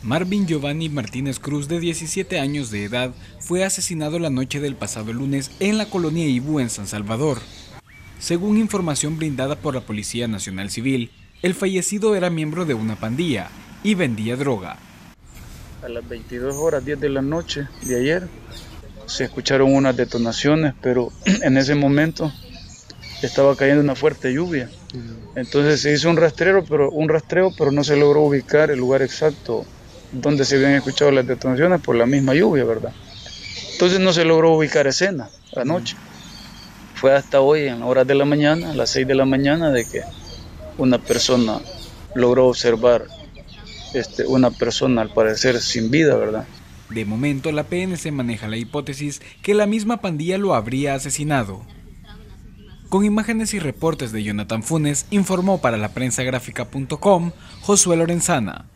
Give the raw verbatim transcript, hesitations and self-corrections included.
Marvin Giovanni Martínez Cruz, de diecisiete años de edad, fue asesinado la noche del pasado lunes en la colonia Ibú, en San Salvador. Según información brindada por la Policía Nacional Civil, el fallecido era miembro de una pandilla y vendía droga. A las veintidós horas diez de la noche de ayer se escucharon unas detonaciones, pero en ese momento estaba cayendo una fuerte lluvia. Entonces se hizo un rastreo, pero un rastreo, pero no se logró ubicar el lugar exacto donde se habían escuchado las detonaciones por la misma lluvia, ¿verdad? Entonces no se logró ubicar escena anoche. Fue hasta hoy, en horas de la mañana, a las seis de la mañana, de que una persona logró observar este, una persona al parecer sin vida, ¿verdad? De momento, la P N C maneja la hipótesis que la misma pandilla lo habría asesinado. Con imágenes y reportes de Jonathan Funes, informó para la prensa gráfica punto com Josué Lorenzana.